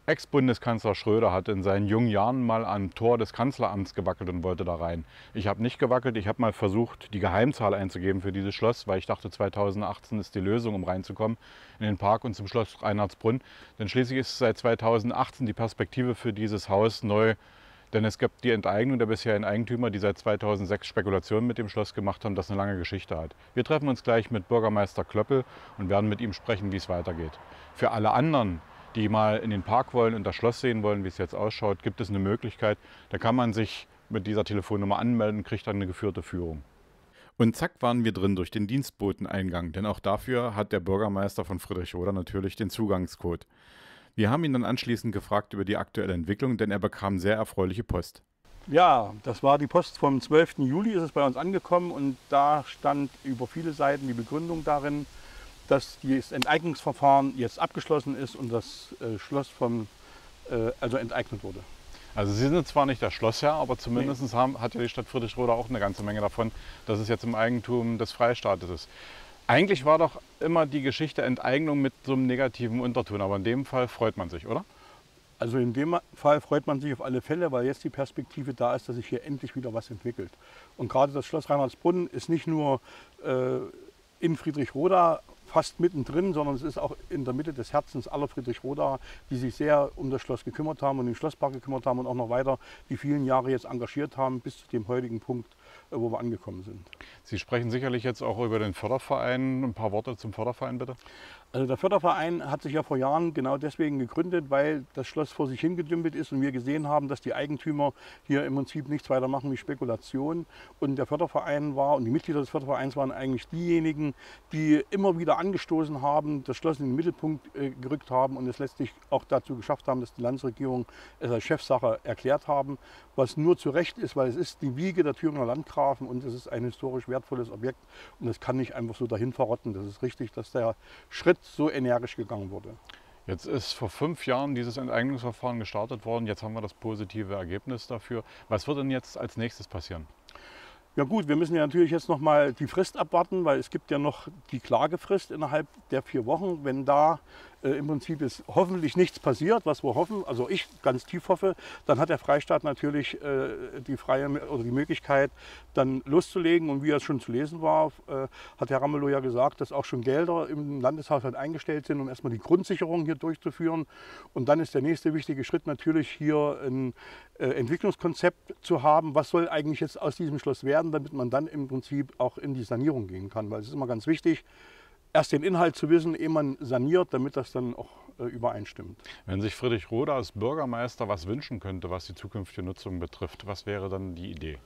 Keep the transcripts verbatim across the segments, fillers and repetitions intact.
Ex-Bundeskanzler Schröder hat in seinen jungen Jahren mal am Tor des Kanzleramts gewackelt und wollte da rein. Ich habe nicht gewackelt, ich habe mal versucht, die Geheimzahl einzugeben für dieses Schloss, weil ich dachte, zweitausendachtzehn ist die Lösung, um reinzukommen in den Park und zum Schloss Reinhardsbrunn. Denn schließlich ist seit zweitausendachtzehn die Perspektive für dieses Haus neu. Denn es gibt die Enteignung der bisherigen Eigentümer, die seit zweitausendsechs Spekulationen mit dem Schloss gemacht haben, das eine lange Geschichte hat. Wir treffen uns gleich mit Bürgermeister Klöppel und werden mit ihm sprechen, wie es weitergeht. Für alle anderen, die mal in den Park wollen und das Schloss sehen wollen, wie es jetzt ausschaut, gibt es eine Möglichkeit. Da kann man sich mit dieser Telefonnummer anmelden und kriegt dann eine geführte Führung. Und zack waren wir drin durch den Dienstboteneingang, denn auch dafür hat der Bürgermeister von Friedrichroda natürlich den Zugangscode. Wir haben ihn dann anschließend gefragt über die aktuelle Entwicklung, denn er bekam sehr erfreuliche Post. Ja, das war die Post vom zwölften Juli, ist es bei uns angekommen und da stand über viele Seiten die Begründung darin, dass das Enteignungsverfahren jetzt abgeschlossen ist und das äh, Schloss vom, äh, also enteignet wurde. Also Sie sind zwar nicht der Schlossherr, aber zumindest nee. haben, hat ja die Stadt Friedrichroda auch eine ganze Menge davon, dass es jetzt im Eigentum des Freistaates ist. Eigentlich war doch immer die Geschichte Enteignung mit so einem negativen Unterton, aber in dem Fall freut man sich, oder? Also in dem Fall freut man sich auf alle Fälle, weil jetzt die Perspektive da ist, dass sich hier endlich wieder was entwickelt. Und gerade das Schloss Reinhardsbrunn ist nicht nur äh, in Friedrichroda fast mittendrin, sondern es ist auch in der Mitte des Herzens aller Friedrichroda, die sich sehr um das Schloss gekümmert haben und den Schlosspark gekümmert haben und auch noch weiter die vielen Jahre jetzt engagiert haben bis zu dem heutigen Punkt, wo wir angekommen sind. Sie sprechen sicherlich jetzt auch über den Förderverein. Ein paar Worte zum Förderverein bitte. Also der Förderverein hat sich ja vor Jahren genau deswegen gegründet, weil das Schloss vor sich hingedümpelt ist und wir gesehen haben, dass die Eigentümer hier im Prinzip nichts weiter machen wie Spekulation. Und der Förderverein war und die Mitglieder des Fördervereins waren eigentlich diejenigen, die immer wieder angestoßen haben, das Schloss in den Mittelpunkt äh, gerückt haben und es letztlich auch dazu geschafft haben, dass die Landesregierung es als Chefsache erklärt haben, was nur zu Recht ist, weil es ist die Wiege der Thüringer Landgrafen und es ist ein historisch wertvolles Objekt und es kann nicht einfach so dahin verrotten. Das ist richtig, dass der Schritt so energisch gegangen wurde. Jetzt ist vor fünf Jahren dieses Enteignungsverfahren gestartet worden. Jetzt haben wir das positive Ergebnis dafür. Was wird denn jetzt als nächstes passieren? Ja gut, wir müssen ja natürlich jetzt noch mal die Frist abwarten, weil es gibt ja noch die Klagefrist innerhalb der vier Wochen. Wenn da äh, im Prinzip ist hoffentlich nichts passiert, was wir hoffen, also ich ganz tief hoffe, dann hat der Freistaat natürlich äh, die freie oder die Möglichkeit, dann loszulegen. Und wie es schon zu lesen war, äh, hat Herr Ramelow ja gesagt, dass auch schon Gelder im Landeshaushalt eingestellt sind, um erstmal die Grundsicherung hier durchzuführen. Und dann ist der nächste wichtige Schritt natürlich hier ein äh, Entwicklungskonzept zu haben. Was soll eigentlich jetzt aus diesem Schloss werden, damit man dann im Prinzip auch in die Sanierung gehen kann. Weil es ist immer ganz wichtig, erst den Inhalt zu wissen, ehe man saniert, damit das dann auch äh, übereinstimmt. Wenn sich Friedrichroda als Bürgermeister was wünschen könnte, was die zukünftige Nutzung betrifft, was wäre dann die Idee?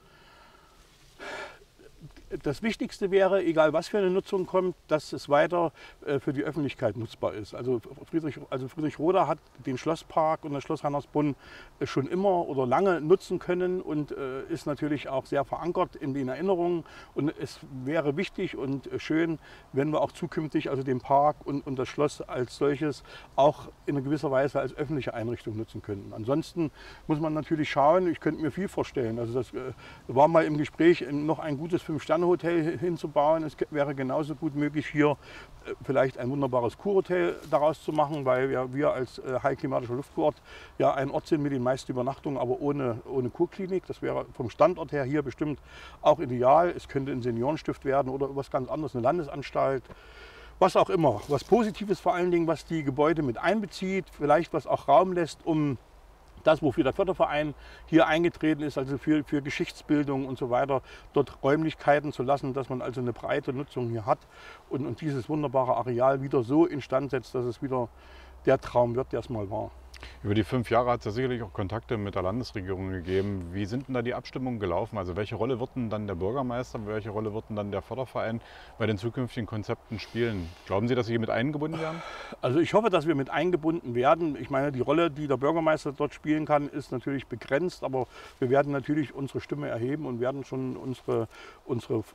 Das Wichtigste wäre, egal was für eine Nutzung kommt, dass es weiter äh, für die Öffentlichkeit nutzbar ist. Also, Friedrich, also Friedrichroda hat den Schlosspark und das Schloss Reinhardsbrunn äh, schon immer oder lange nutzen können und äh, ist natürlich auch sehr verankert in den Erinnerungen. Und es wäre wichtig und äh, schön, wenn wir auch zukünftig also den Park und, und das Schloss als solches auch in einer gewisser Weise als öffentliche Einrichtung nutzen könnten. Ansonsten muss man natürlich schauen, ich könnte mir viel vorstellen. Also das äh, war mal im Gespräch, noch ein gutes Fünf-Sterne-Hotel hinzubauen. Es wäre genauso gut möglich, hier vielleicht ein wunderbares Kurhotel daraus zu machen, weil wir, wir als heilklimatischer Luftkurort ja ein Ort sind mit den meisten Übernachtungen, aber ohne, ohne Kurklinik. Das wäre vom Standort her hier bestimmt auch ideal. Es könnte ein Seniorenstift werden oder was ganz anderes, eine Landesanstalt. Was auch immer. Was Positives vor allen Dingen, was die Gebäude mit einbezieht, vielleicht was auch Raum lässt, um das, wofür der Förderverein hier eingetreten ist, also für, für Geschichtsbildung und so weiter, dort Räumlichkeiten zu lassen, dass man also eine breite Nutzung hier hat und, und dieses wunderbare Areal wieder so instand setzt, dass es wieder der Traum wird, der es mal war. Über die fünf Jahre hat es ja sicherlich auch Kontakte mit der Landesregierung gegeben. Wie sind denn da die Abstimmungen gelaufen? Also welche Rolle wird denn dann der Bürgermeister, welche Rolle wird denn dann der Förderverein bei den zukünftigen Konzepten spielen? Glauben Sie, dass Sie hier mit eingebunden werden? Also ich hoffe, dass wir mit eingebunden werden. Ich meine, die Rolle, die der Bürgermeister dort spielen kann, ist natürlich begrenzt, aber wir werden natürlich unsere Stimme erheben und werden schon unsere, unsere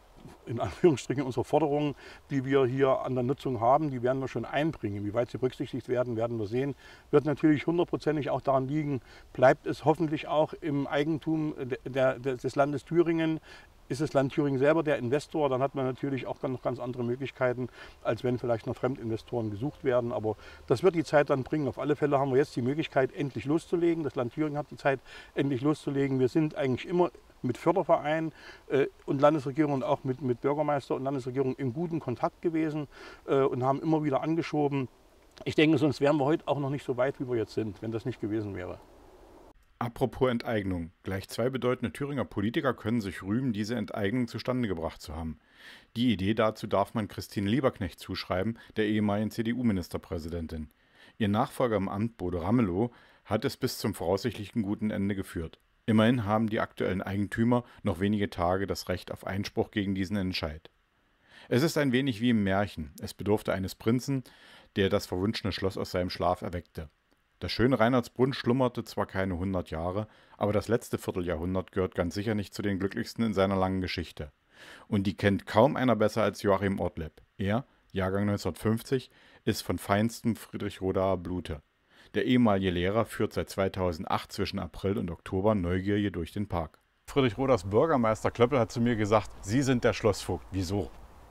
in Anführungsstrichen unsere Forderungen, die wir hier an der Nutzung haben, die werden wir schon einbringen. Wie weit sie berücksichtigt werden, werden wir sehen. Wird natürlich hundertprozentig auch daran liegen, bleibt es hoffentlich auch im Eigentum der, der, des Landes Thüringen. Ist das Land Thüringen selber der Investor, dann hat man natürlich auch noch ganz andere Möglichkeiten, als wenn vielleicht noch Fremdinvestoren gesucht werden. Aber das wird die Zeit dann bringen. Auf alle Fälle haben wir jetzt die Möglichkeit, endlich loszulegen. Das Land Thüringen hat die Zeit, endlich loszulegen. Wir sind eigentlich immer mit Förderverein äh, und Landesregierung und auch mit, mit Bürgermeister und Landesregierung in guten Kontakt gewesen äh, und haben immer wieder angeschoben. Ich denke, sonst wären wir heute auch noch nicht so weit, wie wir jetzt sind, wenn das nicht gewesen wäre. Apropos Enteignung. Gleich zwei bedeutende Thüringer Politiker können sich rühmen, diese Enteignung zustande gebracht zu haben. Die Idee dazu darf man Christine Lieberknecht zuschreiben, der ehemaligen C D U-Ministerpräsidentin. Ihr Nachfolger im Amt, Bodo Ramelow, hat es bis zum voraussichtlichen guten Ende geführt. Immerhin haben die aktuellen Eigentümer noch wenige Tage das Recht auf Einspruch gegen diesen Entscheid. Es ist ein wenig wie im Märchen. Es bedurfte eines Prinzen, der das verwunschene Schloss aus seinem Schlaf erweckte. Das schöne Reinhardsbrunn schlummerte zwar keine hundert Jahre, aber das letzte Vierteljahrhundert gehört ganz sicher nicht zu den glücklichsten in seiner langen Geschichte. Und die kennt kaum einer besser als Joachim Ortlepp. Er, Jahrgang neunzehnhundertfünfzig, ist von feinstem Friedrichrodaer Blute. Der ehemalige Lehrer führt seit zweitausendacht zwischen April und Oktober Neugier durch den Park. Friedrichroders Bürgermeister Klöppel hat zu mir gesagt, Sie sind der Schlossvogt. Wieso?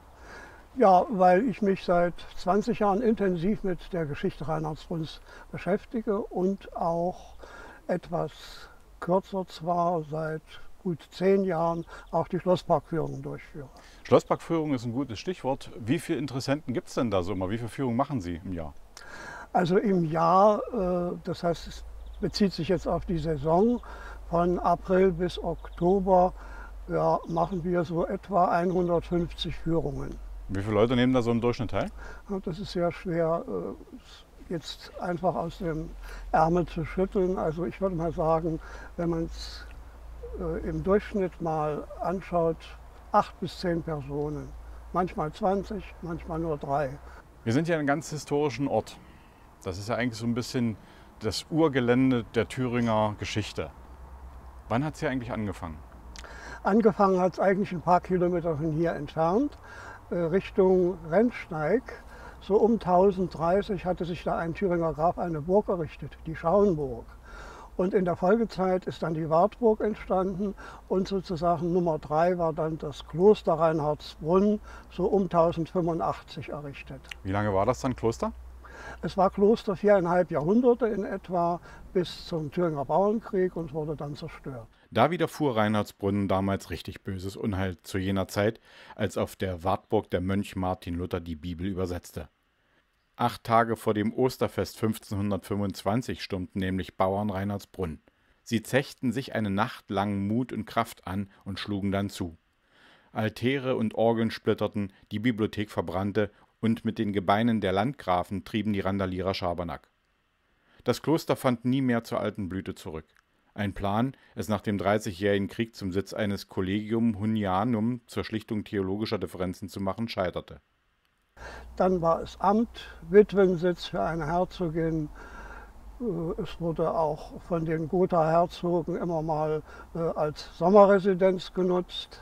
Ja, weil ich mich seit zwanzig Jahren intensiv mit der Geschichte Reinhardsbrunns beschäftige und auch etwas kürzer zwar seit gut zehn Jahren auch die Schlossparkführung durchführe. Schlossparkführung ist ein gutes Stichwort. Wie viele Interessenten gibt es denn da so immer? Wie viele Führungen machen Sie im Jahr? Also im Jahr, äh, das heißt, es bezieht sich jetzt auf die Saison von April bis Oktober, ja, machen wir so etwa hundertfünfzig Führungen. Wie viele Leute nehmen da so im Durchschnitt teil? Das ist sehr schwer jetzt einfach aus dem Ärmel zu schütteln. Also ich würde mal sagen, wenn man es im Durchschnitt mal anschaut, acht bis zehn Personen. Manchmal zwanzig, manchmal nur drei. Wir sind ja in einem ganz historischen Ort. Das ist ja eigentlich so ein bisschen das Urgelände der Thüringer Geschichte. Wann hat es hier eigentlich angefangen? Angefangen hat es eigentlich ein paar Kilometer von hier entfernt. Richtung Rennsteig, so um tausenddreißig hatte sich da ein Thüringer Graf eine Burg errichtet, die Schauenburg. Und in der Folgezeit ist dann die Wartburg entstanden und sozusagen Nummer drei war dann das Kloster Reinhardsbrunn, so um tausendfünfundachtzig errichtet. Wie lange war das dann Kloster? Es war Kloster viereinhalb Jahrhunderte in etwa bis zum Thüringer Bauernkrieg und wurde dann zerstört. Da widerfuhr Reinhardsbrunn damals richtig böses Unheil zu jener Zeit, als auf der Wartburg der Mönch Martin Luther die Bibel übersetzte. Acht Tage vor dem Osterfest fünfzehnhundertfünfundzwanzig stürmten nämlich Bauern Reinhardsbrunn. Sie zechten sich eine Nacht lang Mut und Kraft an und schlugen dann zu. Altäre und Orgeln splitterten, die Bibliothek verbrannte und mit den Gebeinen der Landgrafen trieben die Randalierer Schabernack. Das Kloster fand nie mehr zur alten Blüte zurück. Ein Plan, es nach dem Dreißigjährigen Krieg zum Sitz eines Collegium Hunnianum zur Schlichtung theologischer Differenzen zu machen, scheiterte. Dann war es Amt, Witwensitz für eine Herzogin. Es wurde auch von den Gotha-Herzogen immer mal als Sommerresidenz genutzt.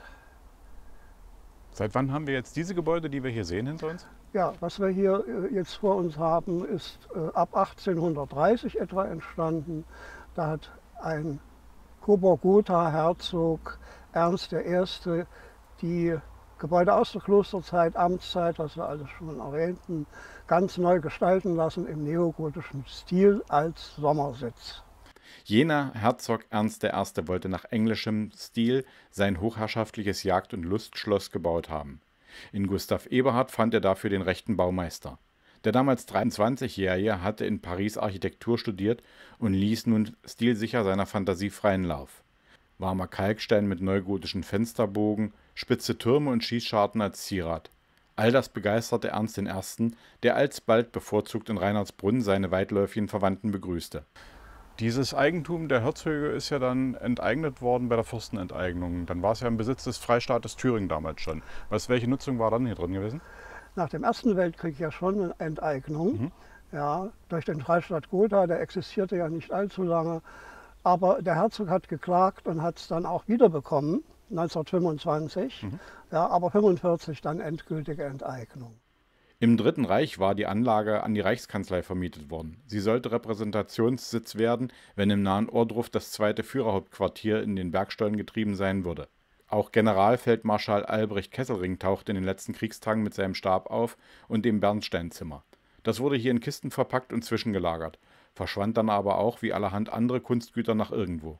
Seit wann haben wir jetzt diese Gebäude, die wir hier sehen hinter uns? Ja, was wir hier jetzt vor uns haben, ist ab achtzehnhundertdreißig etwa entstanden. Da hat ein Coburg-Gotha-Herzog Ernst der Erste die Gebäude aus der Klosterzeit, Amtszeit, was wir alles schon erwähnten, ganz neu gestalten lassen im neogotischen Stil als Sommersitz. Jener Herzog Ernst der Erste wollte nach englischem Stil sein hochherrschaftliches Jagd- und Lustschloss gebaut haben. In Gustav Eberhard fand er dafür den rechten Baumeister. Der damals dreiundzwanzigjährige hatte in Paris Architektur studiert und ließ nun stilsicher seiner Fantasie freien Lauf. Warmer Kalkstein mit neugotischen Fensterbogen, spitze Türme und Schießscharten als Zierat. All das begeisterte Ernst den Ersten, der alsbald bevorzugt in Reinhardsbrunn seine weitläufigen Verwandten begrüßte. Dieses Eigentum der Herzöge ist ja dann enteignet worden bei der Fürstenenteignung. Dann war es ja im Besitz des Freistaates Thüringen damals schon. Was, welche Nutzung war dann hier drin gewesen? Nach dem Ersten Weltkrieg ja schon eine Enteignung. Mhm. Ja, durch den Freistaat Gotha, der existierte ja nicht allzu lange. Aber der Herzog hat geklagt und hat es dann auch wiederbekommen. neunzehnhundertfünfundzwanzig, Mhm. ja, aber fünfundvierzig dann endgültige Enteignung. Im Dritten Reich war die Anlage an die Reichskanzlei vermietet worden. Sie sollte Repräsentationssitz werden, wenn im nahen Ohrdruf das zweite Führerhauptquartier in den Bergstollen getrieben sein würde. Auch Generalfeldmarschall Albrecht Kesselring tauchte in den letzten Kriegstagen mit seinem Stab auf und dem Bernsteinzimmer. Das wurde hier in Kisten verpackt und zwischengelagert, verschwand dann aber auch wie allerhand andere Kunstgüter nach irgendwo.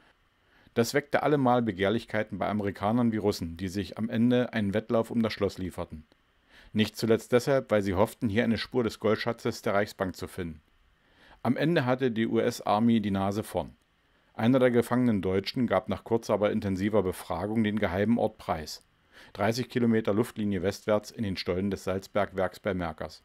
Das weckte allemal Begehrlichkeiten bei Amerikanern wie Russen, die sich am Ende einen Wettlauf um das Schloss lieferten. Nicht zuletzt deshalb, weil sie hofften, hier eine Spur des Goldschatzes der Reichsbank zu finden. Am Ende hatte die U S-Army die Nase vorn. Einer der gefangenen Deutschen gab nach kurzer, aber intensiver Befragung den geheimen Ort preis. dreißig Kilometer Luftlinie westwärts in den Stollen des Salzbergwerks bei Merkers.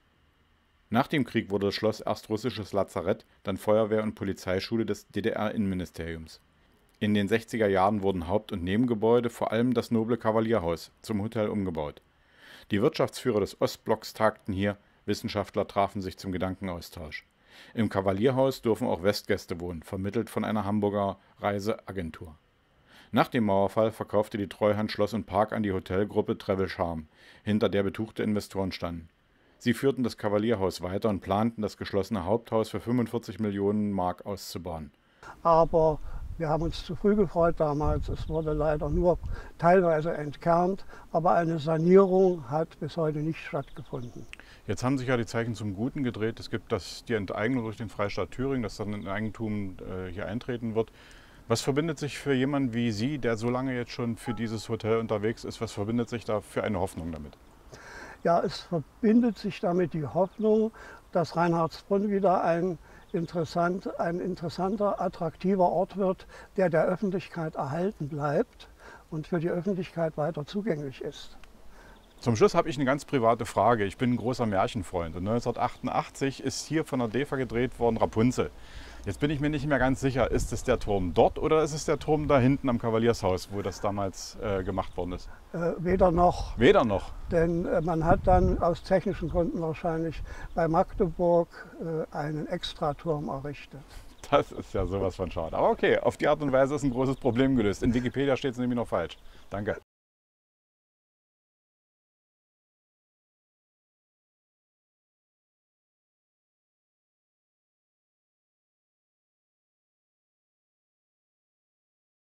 Nach dem Krieg wurde das Schloss erst russisches Lazarett, dann Feuerwehr- und Polizeischule des D D R-Innenministeriums. In den sechziger Jahren wurden Haupt- und Nebengebäude, vor allem das noble Kavalierhaus, zum Hotel umgebaut. Die Wirtschaftsführer des Ostblocks tagten hier, Wissenschaftler trafen sich zum Gedankenaustausch. Im Kavalierhaus dürfen auch Westgäste wohnen, vermittelt von einer Hamburger Reiseagentur. Nach dem Mauerfall verkaufte die Treuhand Schloss und Park an die Hotelgruppe Travel Charm, hinter der betuchte Investoren standen. Sie führten das Kavalierhaus weiter und planten, das geschlossene Haupthaus für fünfundvierzig Millionen Mark auszubauen. Aber wir haben uns zu früh gefreut damals. Es wurde leider nur teilweise entkernt, aber eine Sanierung hat bis heute nicht stattgefunden. Jetzt haben sich ja die Zeichen zum Guten gedreht. Es gibt das, die Enteignung durch den Freistaat Thüringen, dass dann ein Eigentum äh, hier eintreten wird. Was verbindet sich für jemanden wie Sie, der so lange jetzt schon für dieses Hotel unterwegs ist, was verbindet sich da für eine Hoffnung damit? Ja, es verbindet sich damit die Hoffnung, dass Reinhardsbrunn wieder ein, interessant, ein interessanter, attraktiver Ort wird, der der Öffentlichkeit erhalten bleibt und für die Öffentlichkeit weiter zugänglich ist. Zum Schluss habe ich eine ganz private Frage. Ich bin ein großer Märchenfreund und neunzehnhundertachtundachtzig ist hier von der D E F A gedreht worden Rapunzel. Jetzt bin ich mir nicht mehr ganz sicher, ist es der Turm dort oder ist es der Turm da hinten am Kavaliershaus, wo das damals äh, gemacht worden ist? Äh, weder noch. Weder noch. Denn äh, man hat dann aus technischen Gründen wahrscheinlich bei Magdeburg äh, einen Extraturm errichtet. Das ist ja sowas von schade. Aber okay, auf die Art und Weise ist ein großes Problem gelöst. In Wikipedia steht es nämlich noch falsch. Danke.